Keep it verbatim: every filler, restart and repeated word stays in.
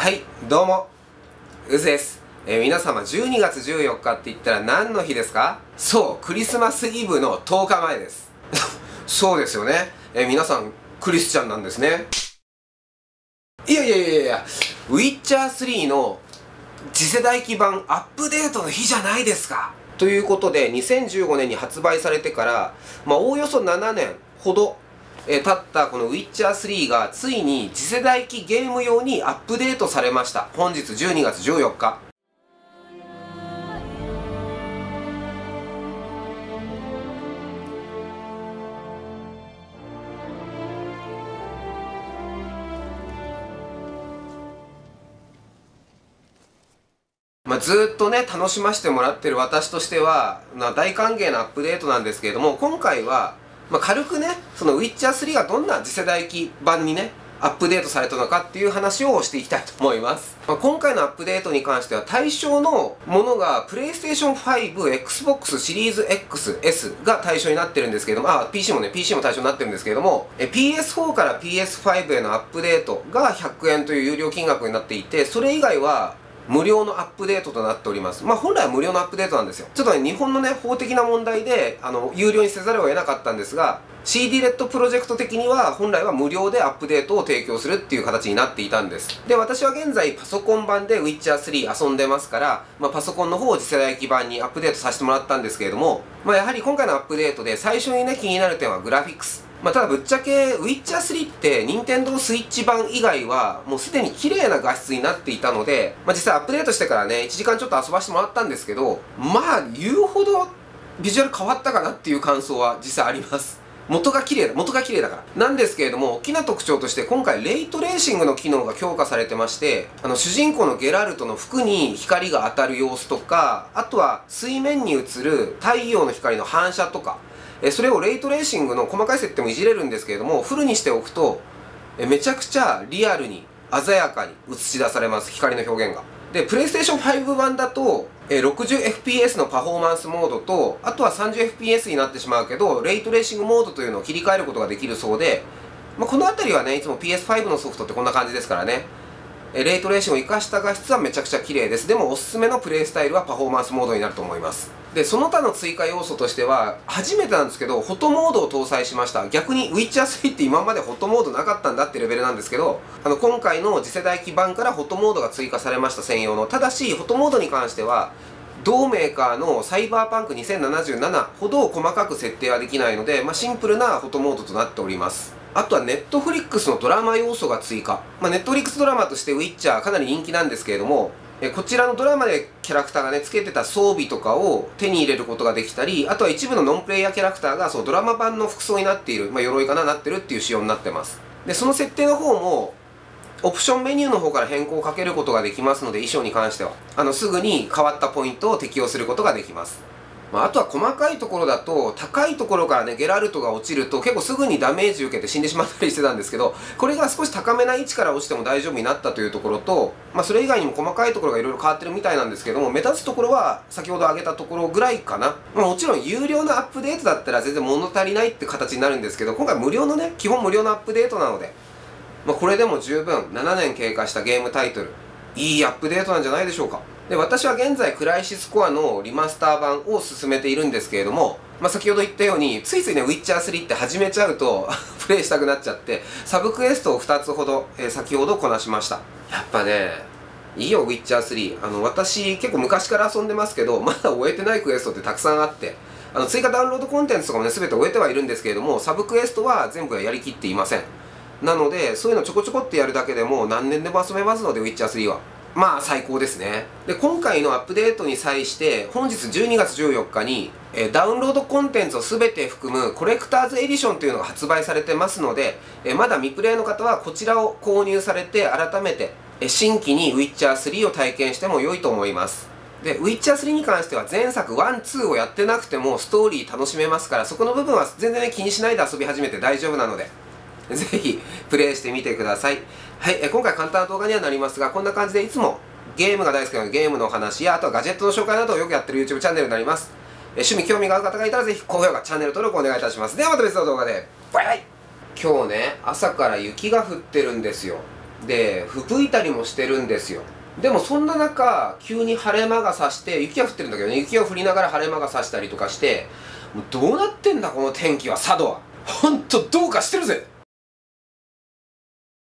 はい、どうも、うずです。えー、皆様、じゅうにがつじゅうよっかって言ったら何の日ですか？そう、クリスマスイブのとおかまえです。そうですよね。えー、皆さん、クリスチャンなんですね。いやいやいやいや、ウィッチャースリーの次世代基盤アップデートの日じゃないですか。ということで、にせんじゅうごねんに発売されてから、まあ、おおよそななねんほど、えー、経ったこのウィッチャースリーがついに次世代機ゲーム用にアップデートされました。本日じゅうにがつじゅうよっか。まあ、ずーっとね、楽しませてもらってる私としては、まあ、大歓迎なアップデートなんですけれども、今回は、まあ、軽くね、そのウィッチャースリーがどんな次世代機版にね、アップデートされたのかっていう話をしていきたいと思います。まあ、今回のアップデートに関しては対象のものが プレイステーションファイブ、エックスボックス シリーズ エックスエス が対象になってるんですけれども、あ、ピーシー もね、ピーシー も対象になってるんですけれども、え ピーエスフォー から ピーエスファイブ へのアップデートがひゃくえんという有料金額になっていて、それ以外は無料のアップデートとなっております。まあ本来は無料のアップデートなんですよ。ちょっとね、日本のね、法的な問題で、あの、有料にせざるを得なかったんですが、シーディー レッドプロジェクト的には本来は無料でアップデートを提供するっていう形になっていたんです。で、私は現在パソコン版で ウィッチャースリー 遊んでますから、まあパソコンの方を次世代基盤にアップデートさせてもらったんですけれども、まあやはり今回のアップデートで最初にね、気になる点はグラフィックス。まあ、ただぶっちゃけ、ウィッチャースリーって、任天堂スイッチ版以外は、もうすでに綺麗な画質になっていたので、まあ、実際アップデートしてからね、いちじかんちょっと遊ばせてもらったんですけど、まあ、言うほど、ビジュアル変わったかなっていう感想は実際あります。元が綺麗だ、元が綺麗だから。なんですけれども、大きな特徴として、今回、レイトレーシングの機能が強化されてまして、あの、主人公のゲラルトの服に光が当たる様子とか、あとは、水面に映る太陽の光の反射とか、えそれをレイトレーシングの細かい設定もいじれるんですけれども、フルにしておくと、えめちゃくちゃリアルに鮮やかに映し出されます、光の表現が。で、プレイステーションファイブ版だと、え ろくじゅうエフピーエス のパフォーマンスモードと、あとは さんじゅうエフピーエス になってしまうけど、レイトレーシングモードというのを切り替えることができるそうで、まあ、このあたりはね、いつも ピーエスファイブ のソフトってこんな感じですからね。レイトレーシングを活かした画質はめちゃくちゃ綺麗です。でもおすすめのプレイスタイルはパフォーマンスモードになると思います。で、その他の追加要素としては、初めてなんですけど、フォトモードを搭載しました。逆に、ウィッチャースリーって今までフォトモードなかったんだってレベルなんですけど、あの、今回の次世代基盤からフォトモードが追加されました専用の。ただし、フォトモードに関しては、同メーカーのサイバーパンクにせんななじゅうななほど細かく設定はできないので、まあ、シンプルなフォトモードとなっております。あとはネットフリックスのドラマ要素が追加。まあ、ネットフリックスドラマとしてウィッチャーかなり人気なんですけれども、えこちらのドラマでキャラクターがね、つけてた装備とかを手に入れることができたり、あとは一部のノンプレイヤーキャラクターがそのドラマ版の服装になっている、まあ、鎧かな、なってるっていう仕様になってます。で、その設定の方も、オプションメニューの方から変更をかけることができますので、衣装に関しては。あの、すぐに変わったポイントを適用することができます。まあ、あとは細かいところだと、高いところからね、ゲラルトが落ちると結構すぐにダメージ受けて死んでしまったりしてたんですけど、これが少し高めな位置から落ちても大丈夫になったというところと、まあそれ以外にも細かいところがいろいろ変わってるみたいなんですけども、目立つところは先ほど挙げたところぐらいかな。まあもちろん有料なアップデートだったら全然物足りないって形になるんですけど、今回無料のね、基本無料のアップデートなので、まあこれでも十分ななねん経過したゲームタイトル、いいアップデートなんじゃないでしょうか。で、私は現在クライシスコアのリマスター版を進めているんですけれども、まあ、先ほど言ったように、ついついね、ウィッチャースリーって始めちゃうと、プレイしたくなっちゃって、サブクエストをふたつほど、えー、先ほどこなしました。やっぱね、いいよ、ウィッチャースリー。あの、私、結構昔から遊んでますけど、まだ終えてないクエストってたくさんあって、あの、追加ダウンロードコンテンツとかもね、すべて終えてはいるんですけれども、サブクエストは全部やりきっていません。なので、そういうのちょこちょこってやるだけでも何年でも遊べますので、ウィッチャースリーは。まあ最高ですね。で、今回のアップデートに際して、本日じゅうにがつじゅうよっかに、えー、ダウンロードコンテンツを全て含むコレクターズエディションというのが発売されてますので、えー、まだ未プレイの方はこちらを購入されて改めて、えー、新規にウィッチャースリーを体験しても良いと思います。で、ウィッチャースリーに関しては前作いち、にをやってなくてもストーリー楽しめますから、そこの部分は全然、ね、気にしないで遊び始めて大丈夫なので、ぜひプレイしてみてください。はい、えー、今回簡単な動画にはなりますが、こんな感じでいつもゲームが大好きなのでゲームのお話や、あとはガジェットの紹介などをよくやってる YouTube チャンネルになります。え趣味興味がある方がいたらぜひ高評価、チャンネル登録お願いいたします。ではまた別の動画で。バイバイ。今日ね、朝から雪が降ってるんですよ。 で吹雪いたりもしてるんですよ。でもそんな中急に晴れ間が差して、雪が降ってるんだけどね、雪が降りながら晴れ間が差したりとかして、もうどうなってんだこの天気は、佐渡はほんとどうかしてるぜ